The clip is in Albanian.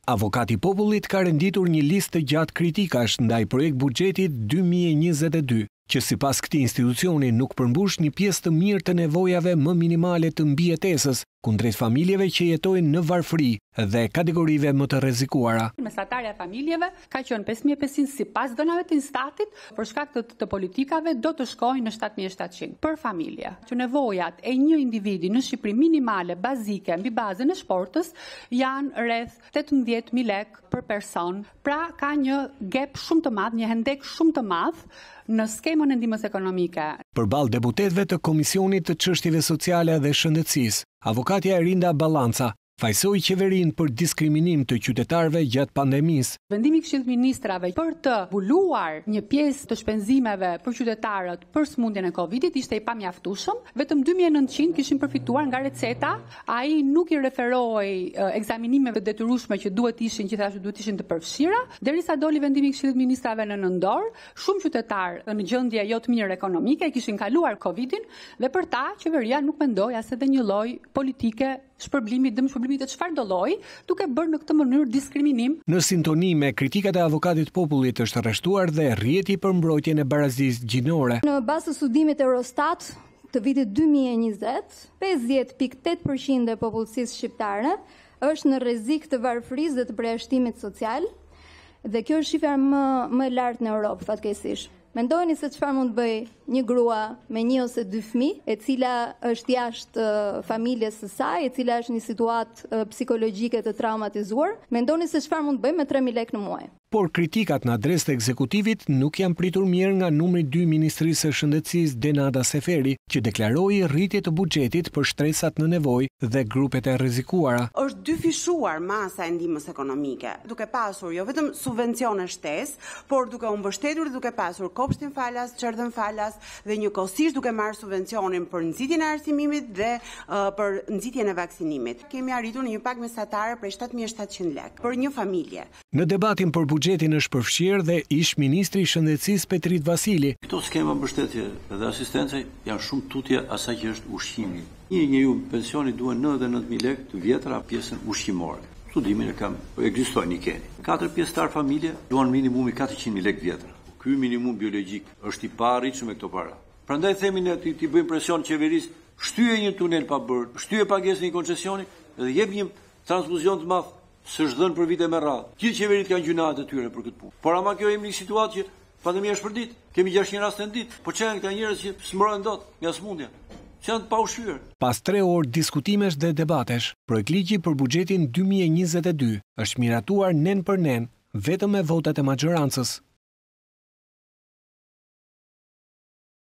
Avokati i popullit ka renditur një listë të gjatë kritikash ndaj projekt buxhetit 2022, që sipas këtij institucioni nuk përmbush një pjesë të mirë të nevojave më minimale të mbijetesës kundrejt familjeve që jetojnë në varfëri dhe kategorive më të rrezikuara. Mesatarja e familjeve ka qenë 5500 sipas dhënave të Instatit, për shkak të politikave do të shkojnë në 7700 për familje. Që nevojat e një individi në Shqipëri minimale bazike mbi bazën e shportës janë rreth 18000 lekë për person. Pra ka një gap shumë të madh, një hendek shumë të madh në skemën e ndihmës ekonomike. Përballë deputetëve të Komisionit të Çështjeve Sociale dhe Shëndetësisë, avokatja Erinda Ballanca fajsoi qeverinë për diskriminim të qytetarëve gjatë pandemisë. Vendimi i Këshillit të Ministrave për të mbuluar një pjesë të shpenzimeve për qytetarët për sëmundjen e Covidit ishte i pamjaftueshëm. Vetëm 2900 kishin përfituar nga receta. Ai nuk i referoi ekzaminimeve të detyrueshme që duhet ishin të përfshira, derisa doli vendimi i Këshillit të Ministrave në nëndor, shumë qytetarë në gjendje jo të mirë ekonomike kishin kaluar Covidin dhe për ta qeveria nuk mendoi as edhe një lloj politike shpërblimit të çfarëdo lloji, duke bërë në këtë mënyrë diskriminim. Në sintoni me kritikat e avokatit popullit është arrestuar dhe rrjeti për mbrojtjen e barazisë gjinore. Në bazë të studimit Eurostat të vitit 2020, 50.8% e popullsisë shqiptare është në rrezik të varfërisë dhe të përjashtimit social, dhe kjo është shifra më e lartë në Europë fatkeqësisht. Mendoni se çfarë mund të bëj një grua me 1 ose 2 fëmijë, e cila është jashtë familjes së saj, e cila është në një situatë psikologjike të traumatizuar. Mendoni se çfarë mund të bëj me 3000 lekë në muaj. Por kritikat në adresë të ekzekutivit nuk janë pritur mirë nga numri 2 i Ministrisë së Shëndetësisë Denada Seferi, që deklaroi rritje të buxhetit për shtresat në nevojë dhe grupet e rrezikuara. Është dyfishuar masa e ndihmës ekonomike, duke pasur jo vetëm subvencione shtesë, por duke u mbështetur dhe duke pasur kopshtin falas, çerdhën falas dhe njëkohësisht duke marrë subvencionin për nxitjen e arsimimit dhe për nxitjen e vaksinimit. Kemi arritur në një pagë mesatare prej 7700 lekë për një familje. Në debatin për buxhetin është përfshirë dhe ish ministri i Shëndetësisë Petrit Vasili. Këto skema mbështetje dhe asistence janë shumë tutje asaj që është ushqimi. Një njeriu pensioni duhet 99.000 lekë të vjetra pjesën ushqimore. Studimin e kam, ekzistojnë një keni. 4 pjesëtar familje duan minimumi 400.000 lekë vjetra. Ky minimum biologjik është i paarritshëm me këto para. Prandaj themi ne ti bëjmë presion qeverisë, shtyje një tunel pa bërë, shtyje pagesën e një koncesioni dhe jep një transfuzion të madh s'është dhënë për vite me radhë. Gjithë qeveritë kanë gjunat e tyre për këtë punë. Por ama kjo jemi në situatë që pandemia është për ditë. Kemi 600 raste në ditë. Po çan këta njerëz që smrohen dot nga sëmundja. Janë të paushyer. Pas 3 orë diskutimesh dhe debatesh, projektligji për buxhetin 2022 është miratuar nen për nen vetëm me votat e maxhorancës.